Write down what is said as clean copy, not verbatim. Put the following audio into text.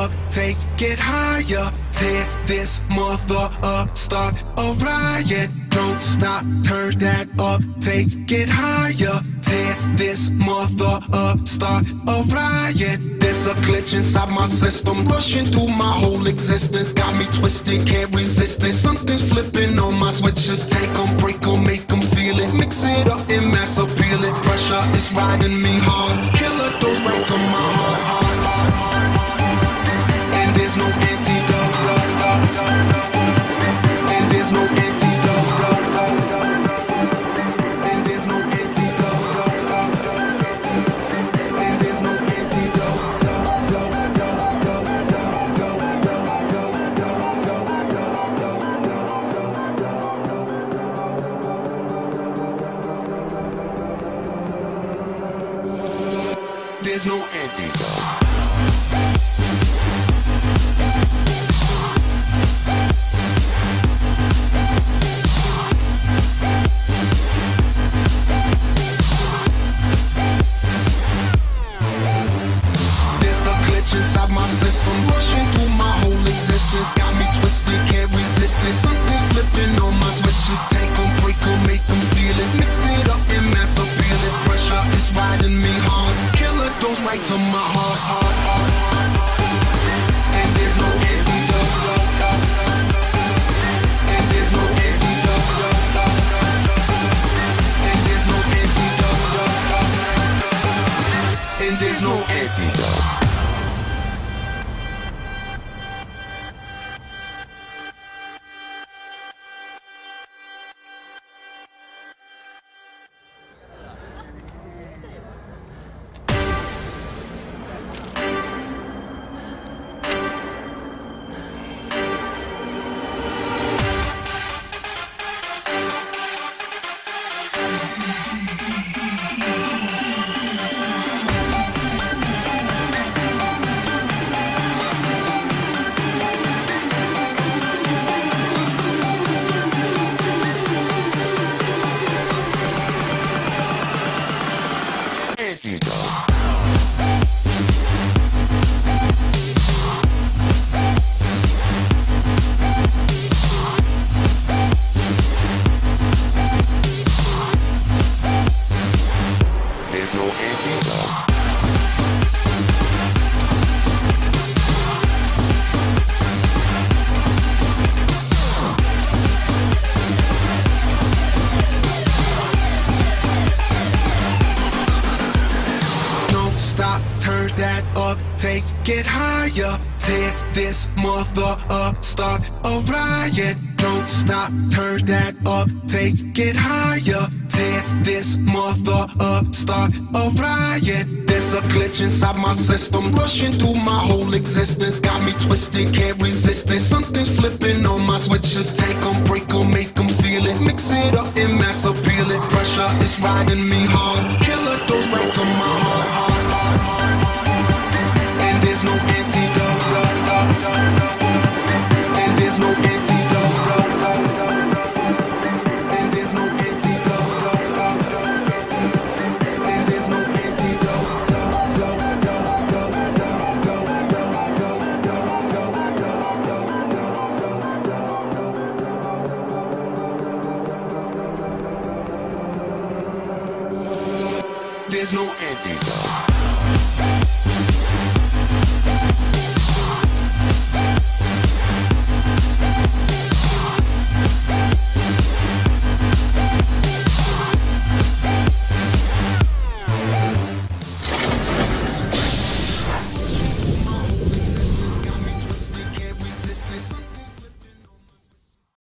up, take it higher. Tear this mother up, start a riot. Don't stop, turn that up, take it higher. Tear this mother up, start a riot. There's a glitch inside my system, rushing through my whole existence. Got me twisted, can't resist it. Something's flipping on my switches. Take them, break them, make them feel it. Mix it up and mass appeal it. Pressure is riding me hard. Killer dose right to my heart. And there's no antidote. And there's no antidote. And there's no antidote. And there's no antidote. There's no antidote. Inside my system, rushing through my whole existence. Got me twisted, can't resist it. Something's flipping on my switches. Take them, break them, make them feel it. Mix it up and mass appeal it. Pressure is riding me hard. Killer goes right to my heart. And there's no antidote. And there's no antidote. And there's no antidote. And there's no antidote. Take it higher, tear this mother up, start a riot. Don't stop, turn that up, take it higher. Tear this mother up, start a riot. There's a glitch inside my system, rushing through my whole existence. Got me twisted, can't resist it. Something's flipping on my switches. Take them, break them, make them feel it. Mix it up and mass appeal it. Pressure is riding me hard. Killer goes right to my heart. There's no antidote. And there's no antidote. And there's no antidote. And there's no antidote. There's no antidote.